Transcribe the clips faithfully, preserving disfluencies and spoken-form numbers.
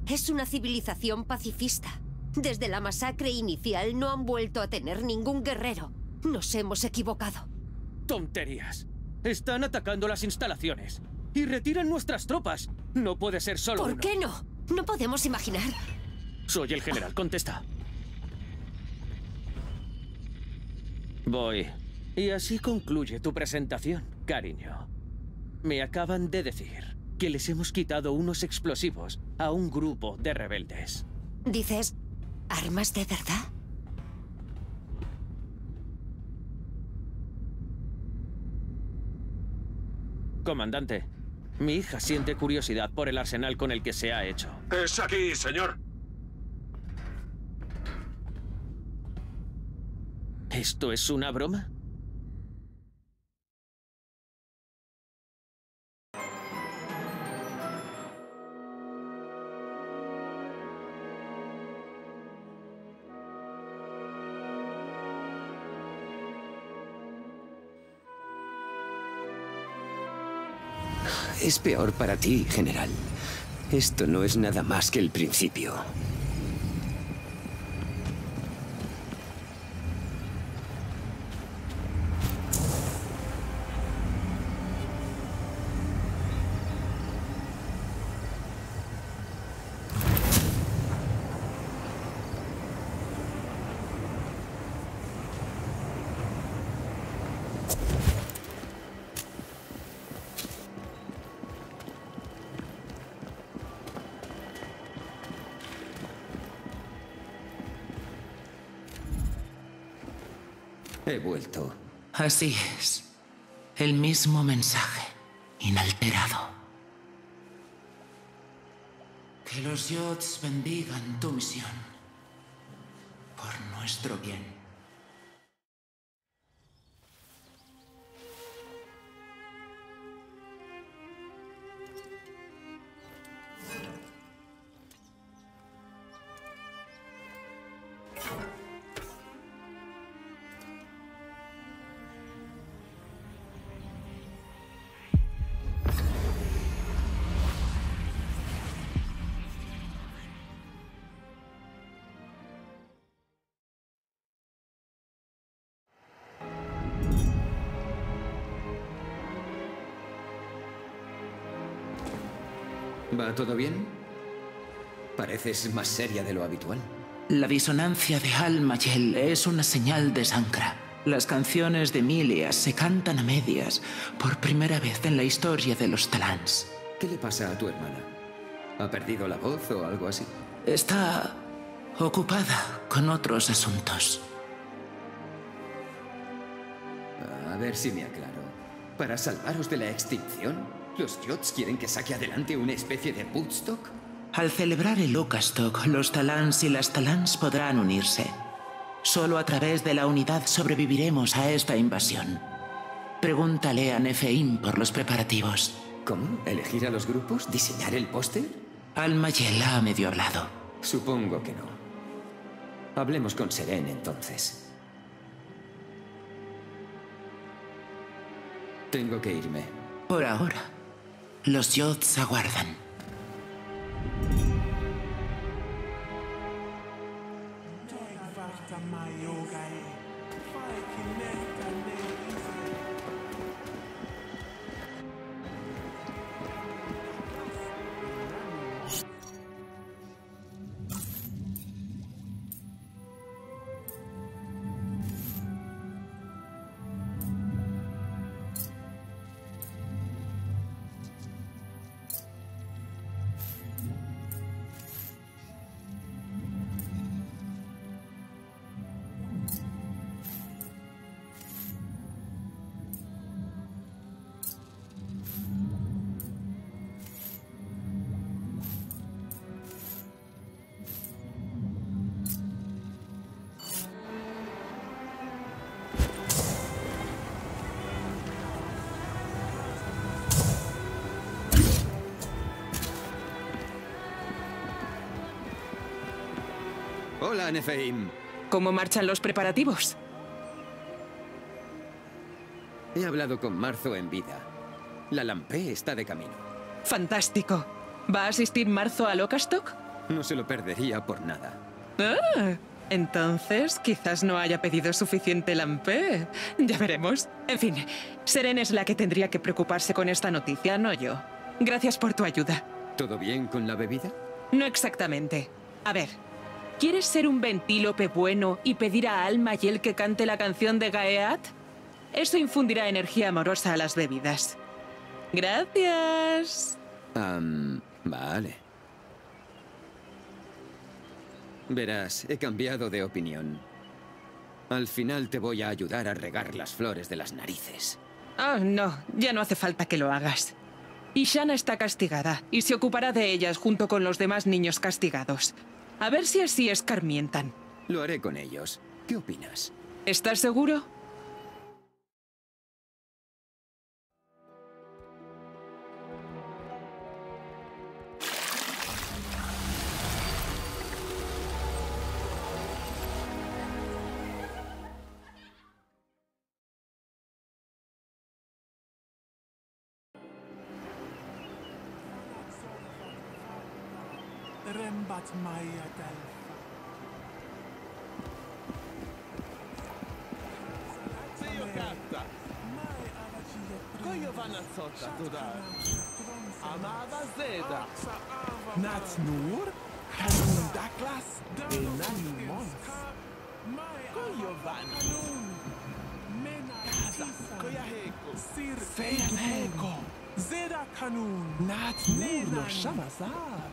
Es una civilización pacifista. Desde la masacre inicial no han vuelto a tener ningún guerrero. Nos hemos equivocado. Tonterías. Están atacando las instalaciones. Y retiran nuestras tropas. No puede ser solo ¿Por uno. qué no? No podemos imaginar. Soy el general, contesta. Voy. Y así concluye tu presentación, cariño. Me acaban de decir que les hemos quitado unos explosivos a un grupo de rebeldes. ¿Dices armas de verdad? Comandante, mi hija siente curiosidad por el arsenal con el que se ha hecho. Es aquí, señor. ¿Esto es una broma? Es peor para ti, general. Esto no es nada más que el principio. He vuelto. Así es. El mismo mensaje, inalterado. Que los Yods bendigan tu misión. Por nuestro bien. ¿Va todo bien? Pareces más seria de lo habitual. La disonancia de Al-Mayel es una señal de Sankra. Las canciones de Milias se cantan a medias por primera vez en la historia de los Talans. ¿Qué le pasa a tu hermana? ¿Ha perdido la voz o algo así? Está ocupada con otros asuntos. A ver si me aclaro. ¿Para salvaros de la extinción? ¿Los Yods quieren que saque adelante una especie de Woodstock? Al celebrar el Ocastock, los Talans y las Talans podrán unirse. Solo a través de la unidad sobreviviremos a esta invasión. Pregúntale a Nefeim por los preparativos. ¿Cómo? ¿Elegir a los grupos? ¿Diseñar el póster? Al-Mayel ha medio hablado. Supongo que no. Hablemos con Seren entonces. Tengo que irme. Por ahora. Los Yods aguardan. Hola, Nefeim. ¿Cómo marchan los preparativos? He hablado con Marzo en vida. La Lampé está de camino. Fantástico. ¿Va a asistir Marzo al Ocastock? No se lo perdería por nada. Ah, entonces quizás no haya pedido suficiente lampé. Ya veremos. En fin, Seren es la que tendría que preocuparse con esta noticia, no yo. Gracias por tu ayuda. ¿Todo bien con la bebida? No exactamente. A ver, ¿quieres ser un ventílope bueno y pedir a Al-Mayel que cante la canción de Gaeat? Eso infundirá energía amorosa a las bebidas. Gracias. Um, vale. Verás, he cambiado de opinión. Al final te voy a ayudar a regar las flores de las narices. Oh, no, ya no hace falta que lo hagas. Ishana está castigada y se ocupará de ellas junto con los demás niños castigados. A ver si así escarmientan. Lo haré con ellos. ¿Qué opinas? ¿Estás seguro? Rembat Maya Delpha. Zio Katta, koju vanazzota tudar? Amava Zeda. Nat Nur, Kanun Daklas, Enani Mons. Koju vana? Kaza, koja heko. Sir Feiko, Zeda Kanun, Nat Nur no Shamazar.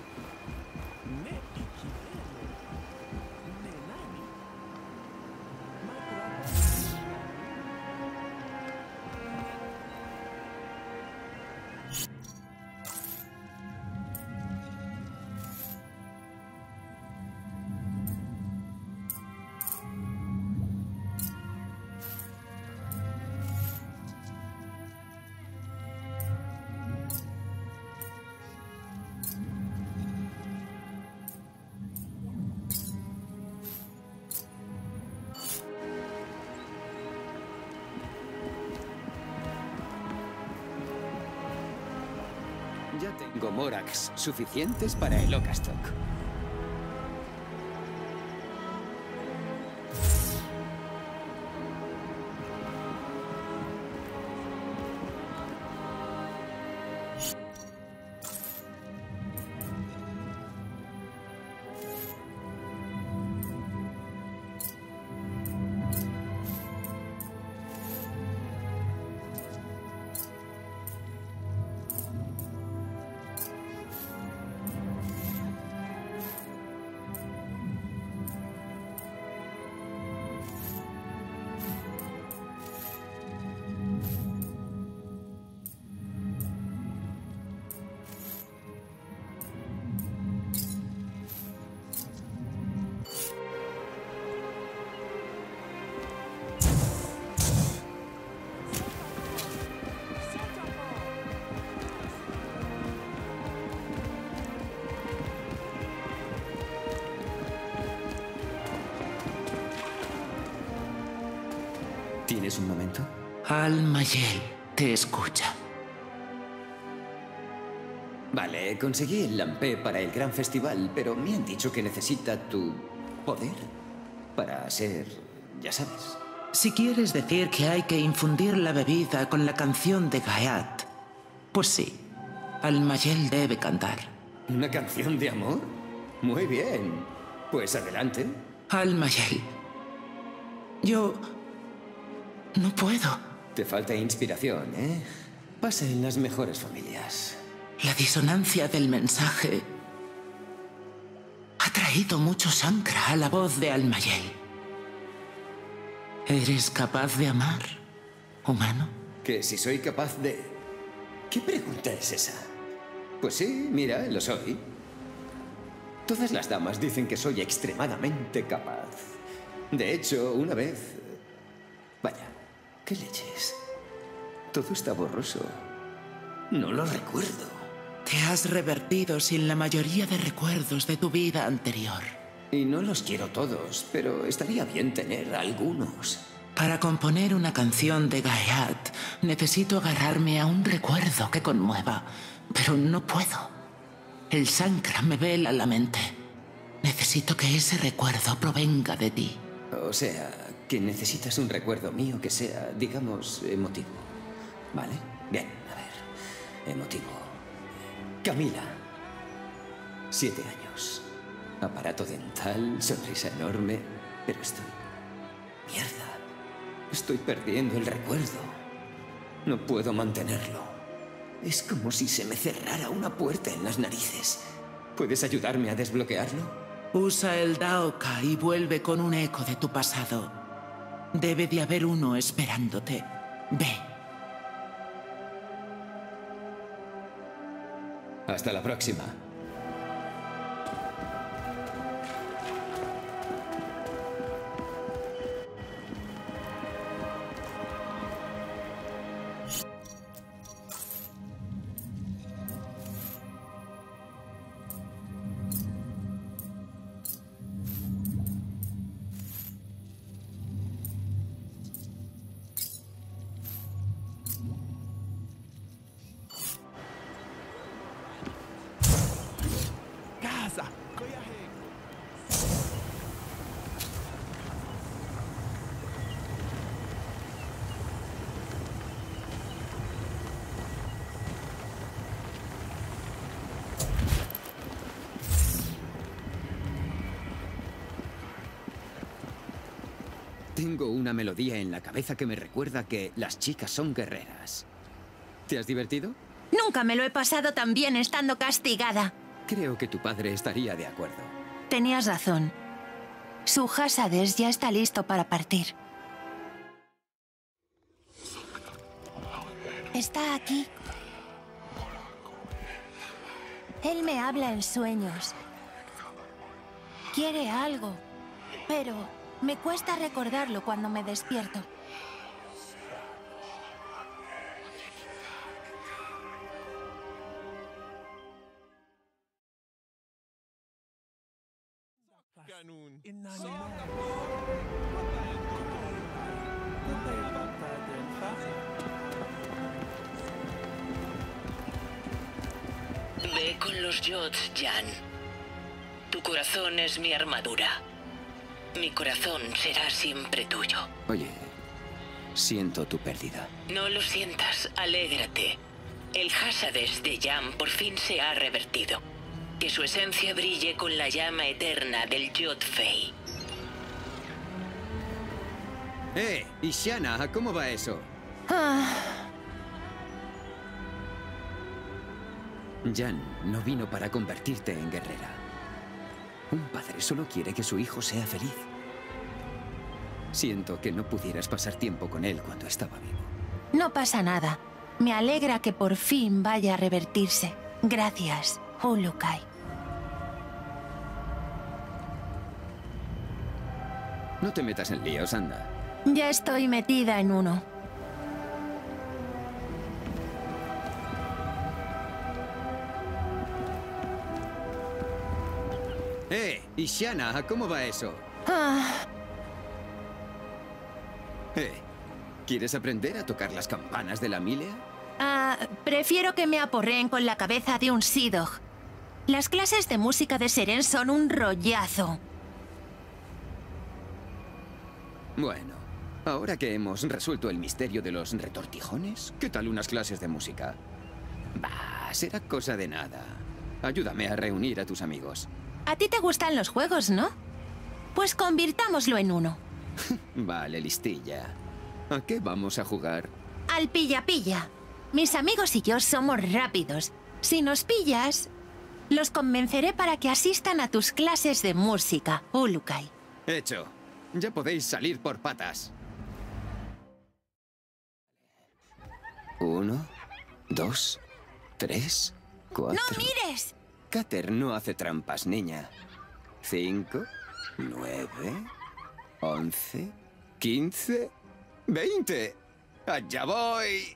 Ya tengo Morax suficientes para el Okastok. ¿Tienes un momento? Al-Mayel te escucha. Vale, conseguí el lampé para el gran festival, pero me han dicho que necesita tu poder para ser, ya sabes. Si quieres decir que hay que infundir la bebida con la canción de Gaeat, pues sí, Al-Mayel debe cantar. ¿Una canción de amor? Muy bien. Pues adelante. Al-Mayel, yo no puedo. Te falta inspiración, ¿eh? Pasa en las mejores familias. La disonancia del mensaje ha traído mucho sancra a la voz de Al-Mayel. ¿Eres capaz de amar, humano? Que si soy capaz de... ¿Qué pregunta es esa? Pues sí, mira, lo soy. Todas las damas dicen que soy extremadamente capaz. De hecho, una vez... Vaya, ¿qué leches? Todo está borroso. No lo recuerdo. Te has revertido sin la mayoría de recuerdos de tu vida anterior. Y no los quiero todos, pero estaría bien tener algunos. Para componer una canción de Gaeat, necesito agarrarme a un recuerdo que conmueva, pero no puedo. El sancra me vela la mente. Necesito que ese recuerdo provenga de ti. O sea, que necesitas un recuerdo mío que sea, digamos, emotivo. ¿Vale? Bien, a ver. Emotivo. Camila. Siete años. Aparato dental, sonrisa enorme. Pero estoy... Mierda. Estoy perdiendo el recuerdo. No puedo mantenerlo. Es como si se me cerrara una puerta en las narices. ¿Puedes ayudarme a desbloquearlo? Usa el Daoka y vuelve con un eco de tu pasado. Debe de haber uno esperándote. Ve. Hasta la próxima. Gaza. Tengo una melodía en la cabeza que me recuerda que las chicas son guerreras. ¿Te has divertido? Nunca me lo he pasado tan bien estando castigada. Creo que tu padre estaría de acuerdo. Tenías razón. Su Hashades ya está listo para partir. Está aquí. Él me habla en sueños. Quiere algo, pero me cuesta recordarlo cuando me despierto. Kanun. Ve con los Yods, Jan. Tu corazón es mi armadura. Mi corazón será siempre tuyo. Oye, siento tu pérdida. No lo sientas, alégrate. El Hashades de Jan por fin se ha revertido. Que su esencia brille con la llama eterna del Yod-Fei. ¡Eh! Ishana, ¿cómo va eso? Ah, Jan no vino para convertirte en guerrera. Un padre solo quiere que su hijo sea feliz. Siento que no pudieras pasar tiempo con él cuando estaba vivo. no pasa nada. Me alegra que por fin vaya a revertirse. Gracias, Ulukai. No te metas en líos, anda. Ya estoy metida en uno. ¡Eh! Ishana, ¿cómo va eso? Ah, Eh, ¿quieres aprender a tocar las campanas de la Milea? ah, prefiero que me aporreen con la cabeza de un Sidog. Las clases de música de Seren son un rollazo. Bueno, ahora que hemos resuelto el misterio de los retortijones, ¿qué tal unas clases de música? Bah, será cosa de nada. Ayúdame a reunir a tus amigos. A ti te gustan los juegos, ¿no? Pues convirtámoslo en uno. Vale, listilla. ¿A qué vamos a jugar? Al pilla-pilla. Mis amigos y yo somos rápidos. Si nos pillas, los convenceré para que asistan a tus clases de música, Ulukai. Hecho. Ya podéis salir por patas. Uno, dos, tres, cuatro... ¡No mires! Cater no hace trampas, niña. Cinco, nueve, once, quince, veinte. ¡Allá voy!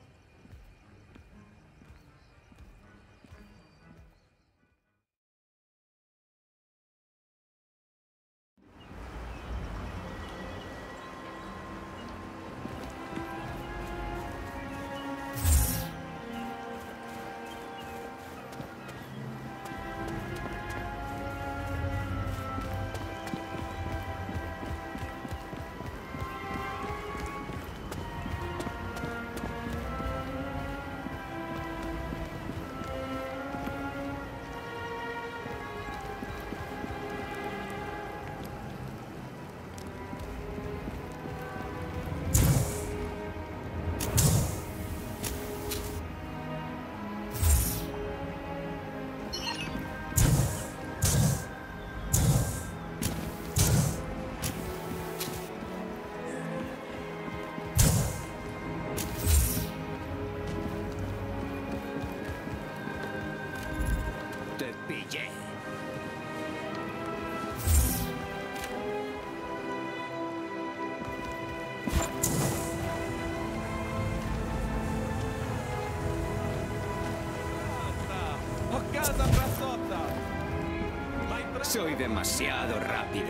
casa Brasota. Soy demasiado rápido.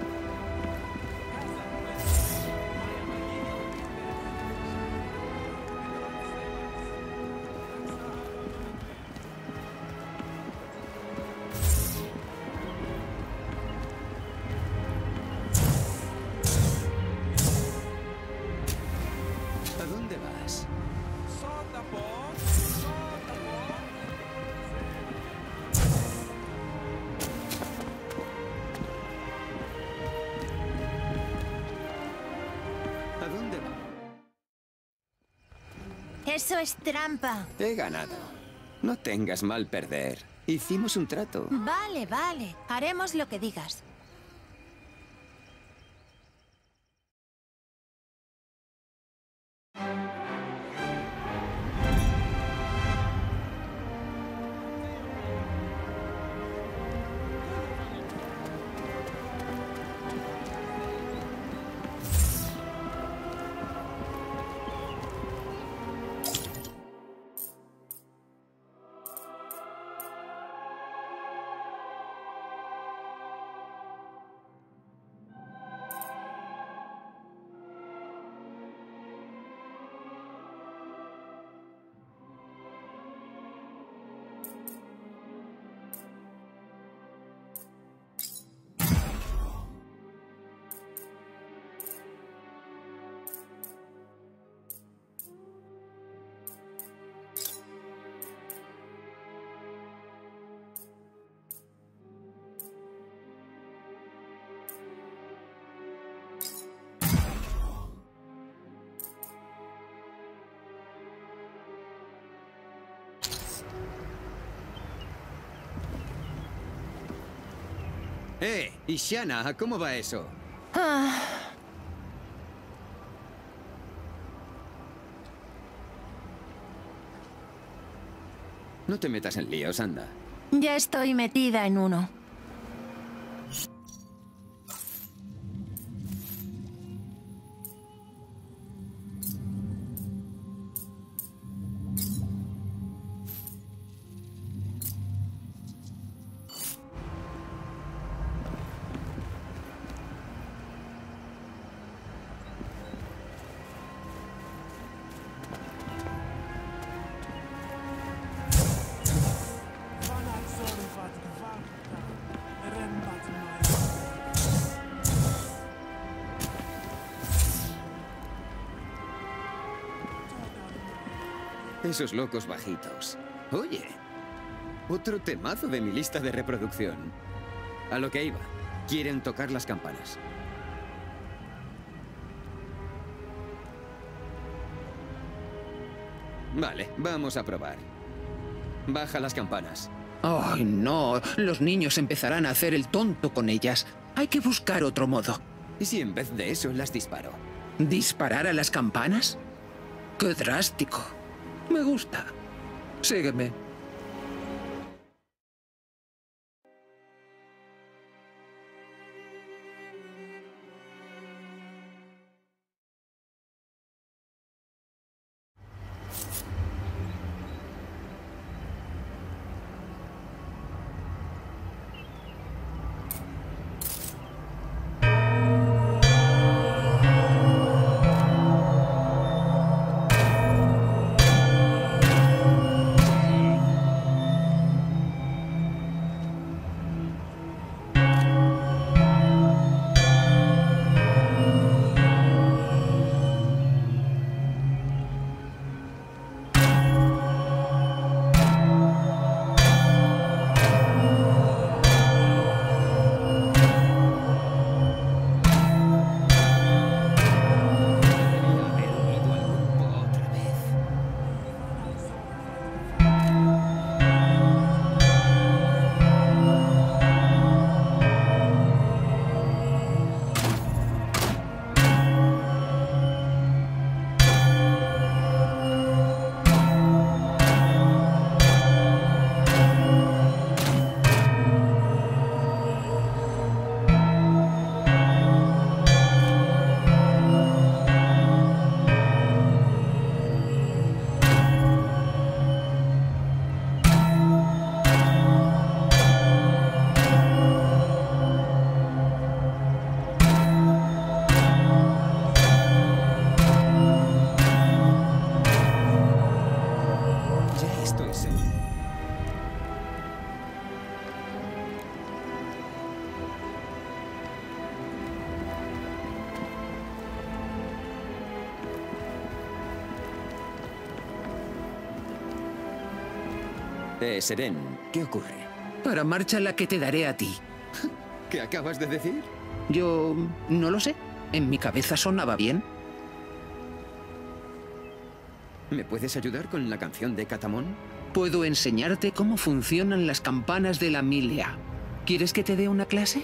¿A dónde vas? Sota po. Sota po. ¿A dónde vas? Eso es trampa. He ganado. No tengas mal perder. Hicimos un trato. Vale, vale. Haremos lo que digas. Eh, Ishana, ¿cómo va eso? Ah, No te metas en líos, anda. ya estoy metida en uno. Esos locos bajitos. Oye, otro temazo de mi lista de reproducción. A lo que iba. Quieren tocar las campanas. Vale, vamos a probar. Baja las campanas. ¡Ay, no! Los niños empezarán a hacer el tonto con ellas. Hay que buscar otro modo. ¿Y si en vez de eso las disparo? ¿Disparar a las campanas? ¡Qué drástico! Me gusta. Sígueme. Eh, Seren, ¿qué ocurre? Para marcha la que te daré a ti. ¿Qué acabas de decir? Yo... no lo sé. En mi cabeza sonaba bien. ¿Me puedes ayudar con la canción de Catamón? Puedo enseñarte cómo funcionan las campanas de la Milea. ¿Quieres que te dé una clase?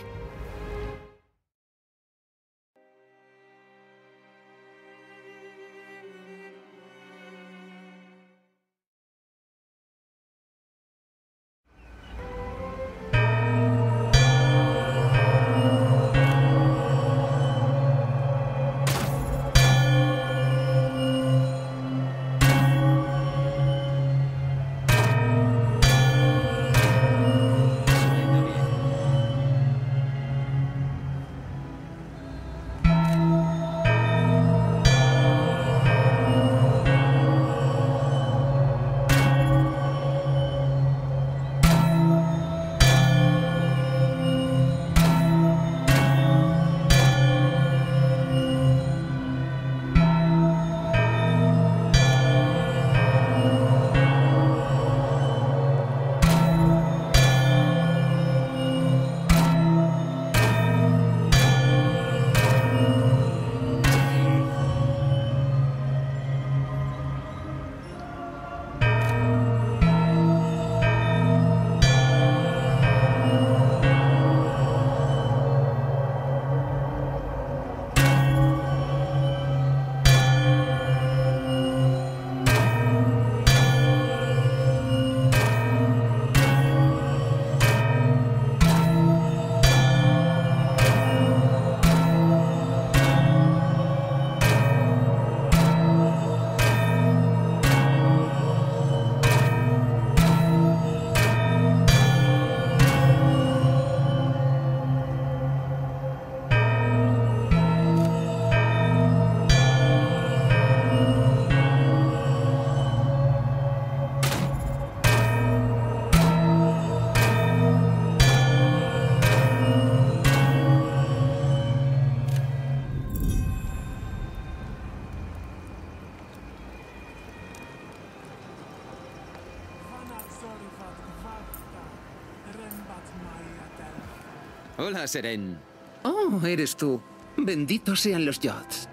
Hola, Seren. Oh, eres tú. Benditos sean los Yods.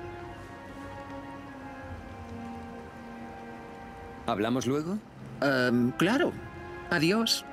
¿Hablamos luego? Um, claro. Adiós.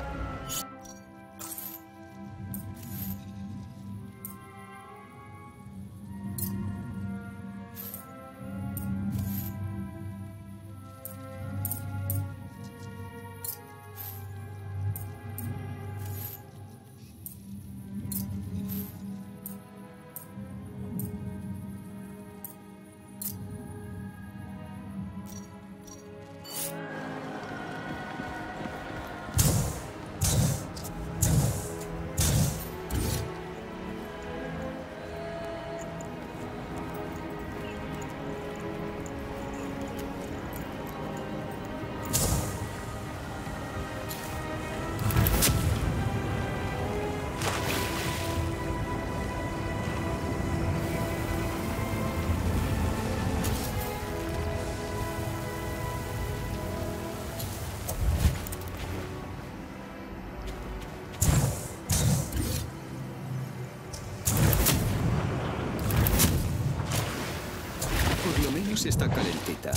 Por lo menos está calentita.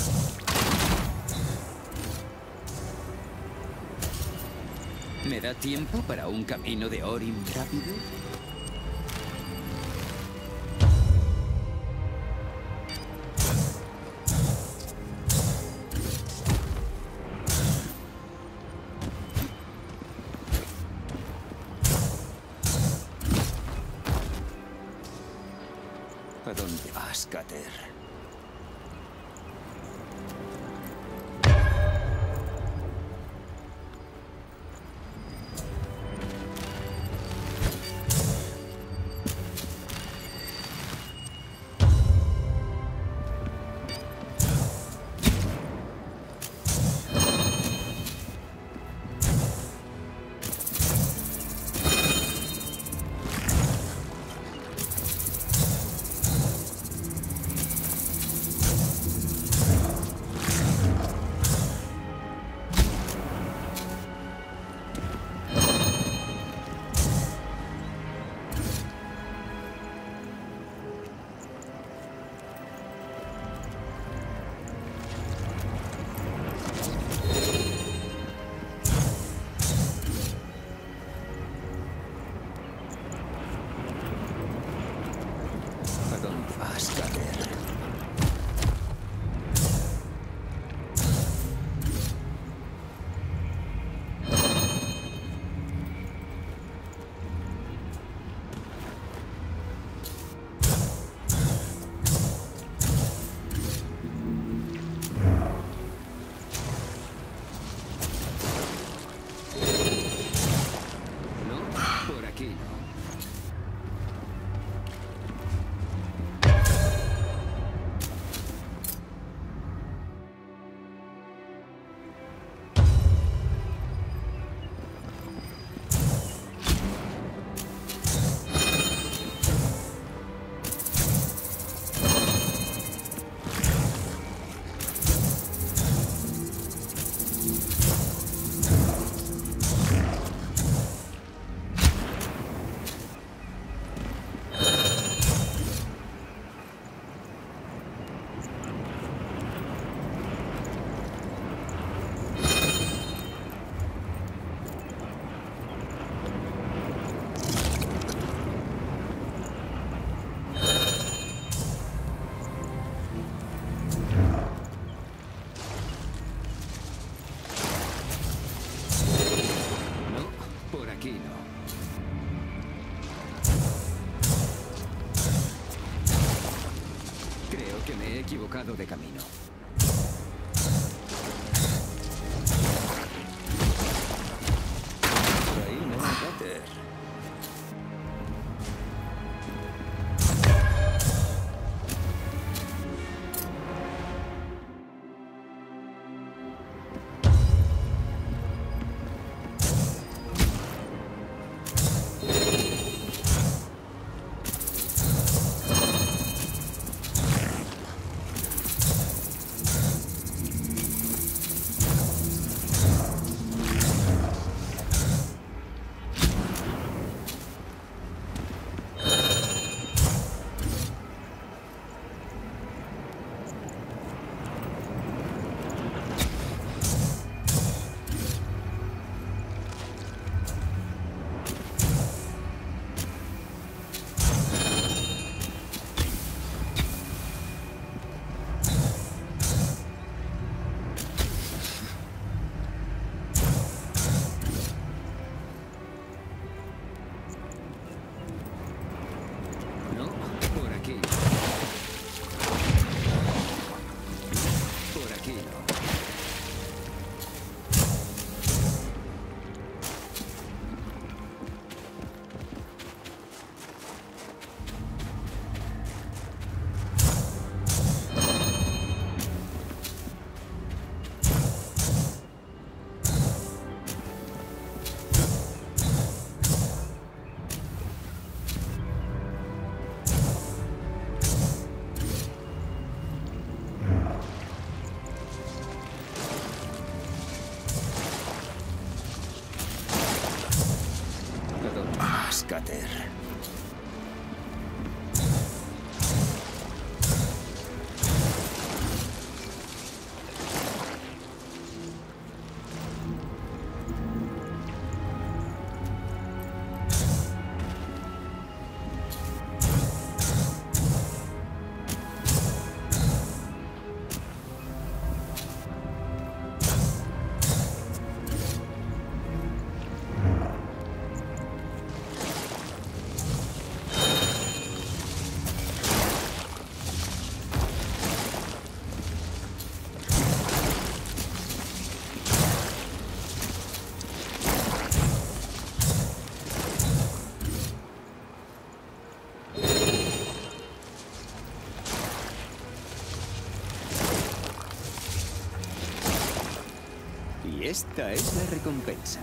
¿Me da tiempo para un camino de Orim rápido? ¿A dónde vas, Cater? aquí no. Creo que me he equivocado de camino. Por ahí no, Cutter. Cutter. Y esta es la recompensa.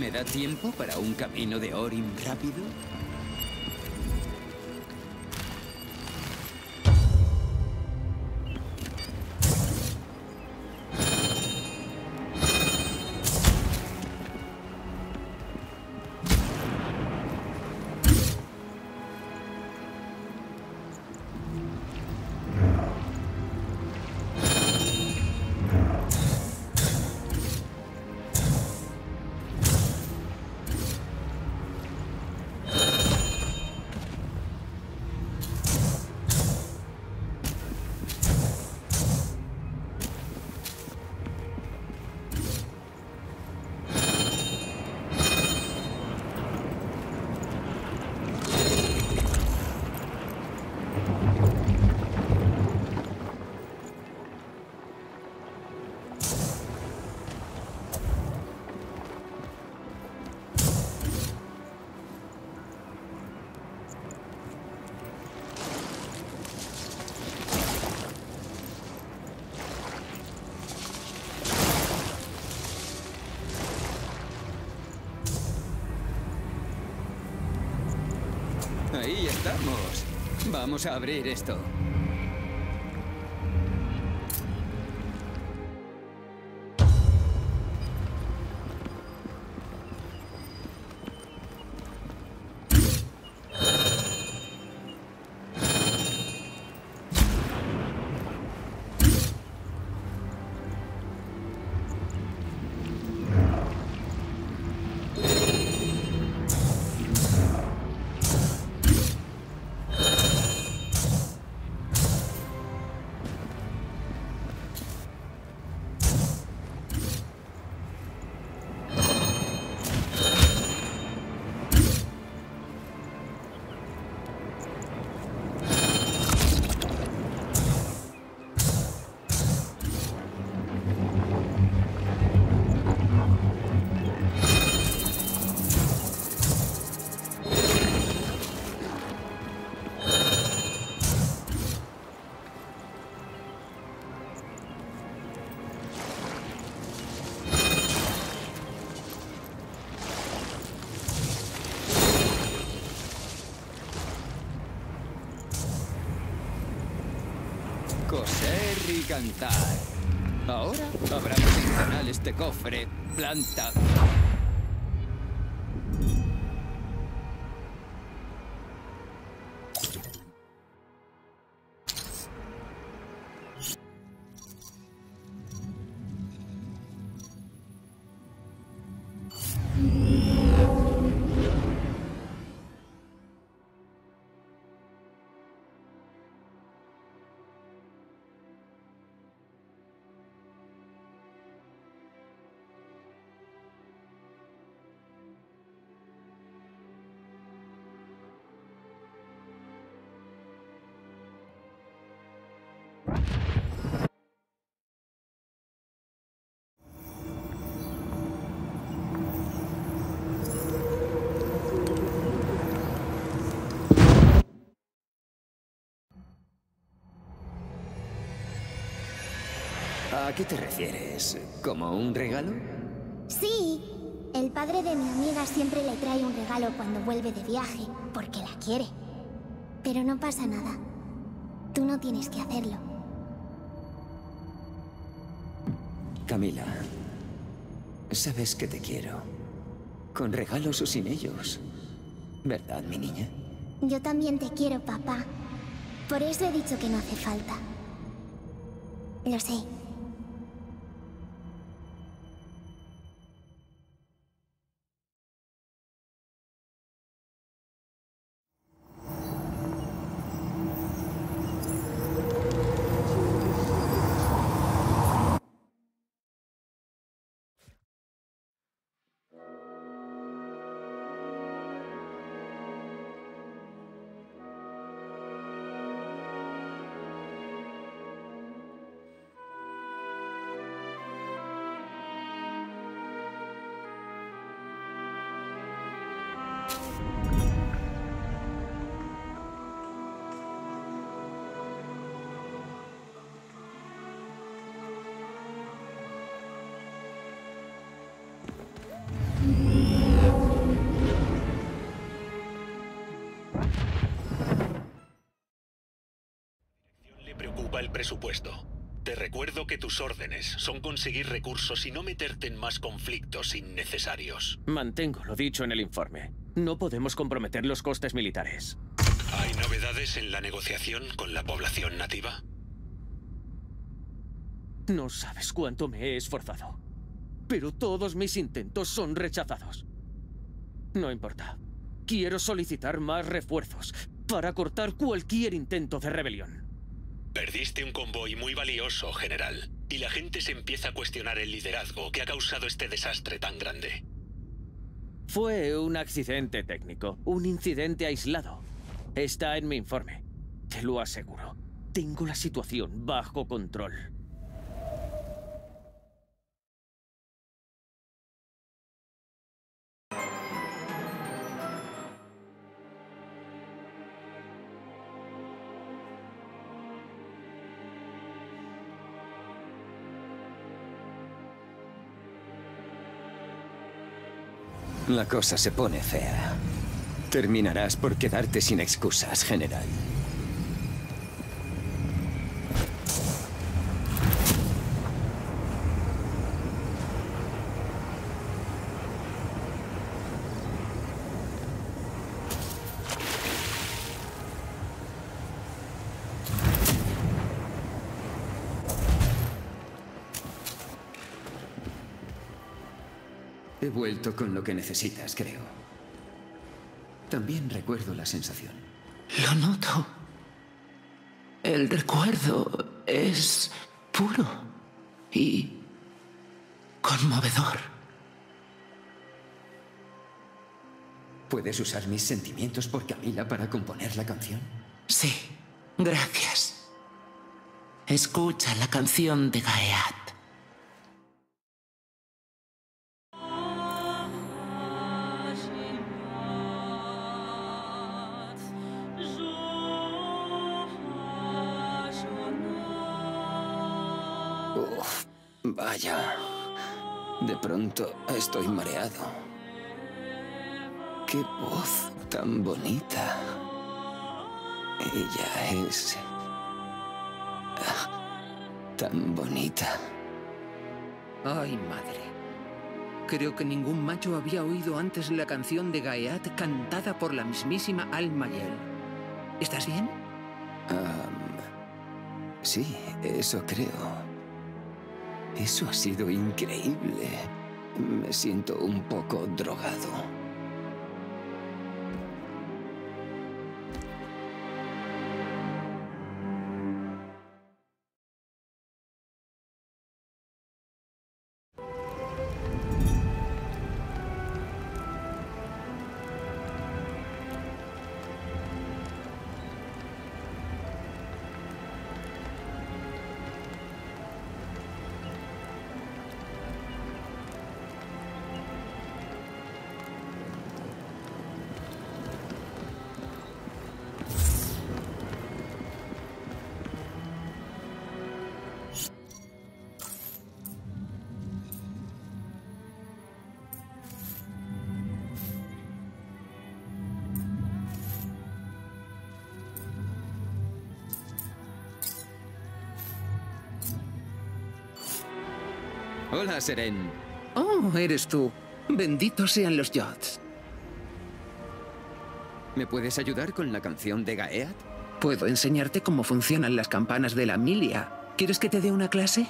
¿Me da tiempo para un camino de Orim rápido? Ahí estamos. Vamos a abrir esto. Coser y cantar. Ahora abramos el canal este cofre. Planta. ¿A qué te refieres? ¿Como un regalo? Sí. El padre de mi amiga siempre le trae un regalo cuando vuelve de viaje, porque la quiere. Pero no pasa nada. Tú no tienes que hacerlo. Camila, sabes que te quiero. Con regalos o sin ellos. ¿Verdad, mi niña? Yo también te quiero, papá. Por eso he dicho que no hace falta. Lo sé. preocupa el presupuesto. Te recuerdo que tus órdenes son conseguir recursos y no meterte en más conflictos innecesarios. Mantengo lo dicho en el informe. No podemos comprometer los costes militares. ¿Hay novedades en la negociación con la población nativa? No sabes cuánto me he esforzado. Pero todos mis intentos son rechazados. No importa. Quiero solicitar más refuerzos para cortar cualquier intento de rebelión. Perdiste un convoy muy valioso, general, y la gente se empieza a cuestionar el liderazgo que ha causado este desastre tan grande. Fue un accidente técnico, un incidente aislado. Está en mi informe. Te lo aseguro. Tengo la situación bajo control. La cosa se pone fea. Terminarás por quedarte sin excusas, general. He vuelto con lo que necesitas, creo. También recuerdo la sensación. Lo noto. El recuerdo es puro y conmovedor. ¿Puedes usar mis sentimientos por Camila para componer la canción? Sí, gracias. Escucha la canción de Gaeat. Uf, vaya. De pronto estoy mareado. ¡Qué voz tan bonita! Ella es... tan bonita. Ay, madre. Creo que ningún macho había oído antes la canción de Gaeat cantada por la mismísima Al-Mayel. ¿Estás bien? Um, sí, eso creo. Eso ha sido increíble. Me siento un poco drogado. Hola, Seren. Oh, eres tú. Benditos sean los Yods. ¿Me puedes ayudar con la canción de Gaeat? Puedo enseñarte cómo funcionan las campanas de la Milia. ¿Quieres que te dé una clase?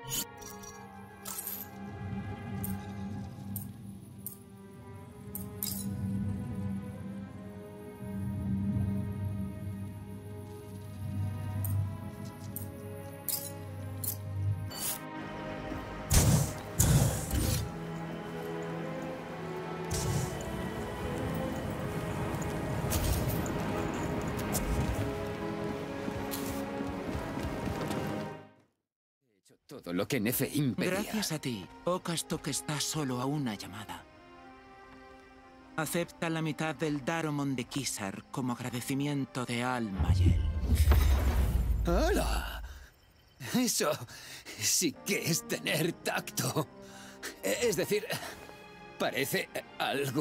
Todo lo que Nefeim pedía. Gracias a ti, Okastok está solo a una llamada. Acepta la mitad del Daromon de Kisar como agradecimiento de Al-Mayel. ¡Hala! Eso sí que es tener tacto. Es decir, parece algo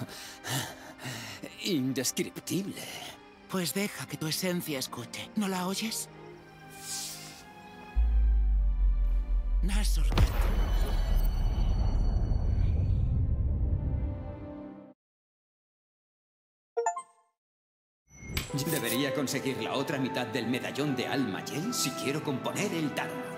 indescriptible. Pues deja que tu esencia escuche. ¿No la oyes? Nasorgat. Debería conseguir la otra mitad del medallón de Al-Mayel si quiero componer el Daromon.